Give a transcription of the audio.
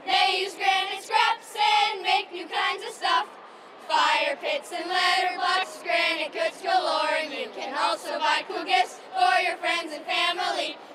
They use granite scraps and make new kinds of stuff. Fire pits and letter blocks, granite goods galore, and you can also buy cool gifts for your friends and family.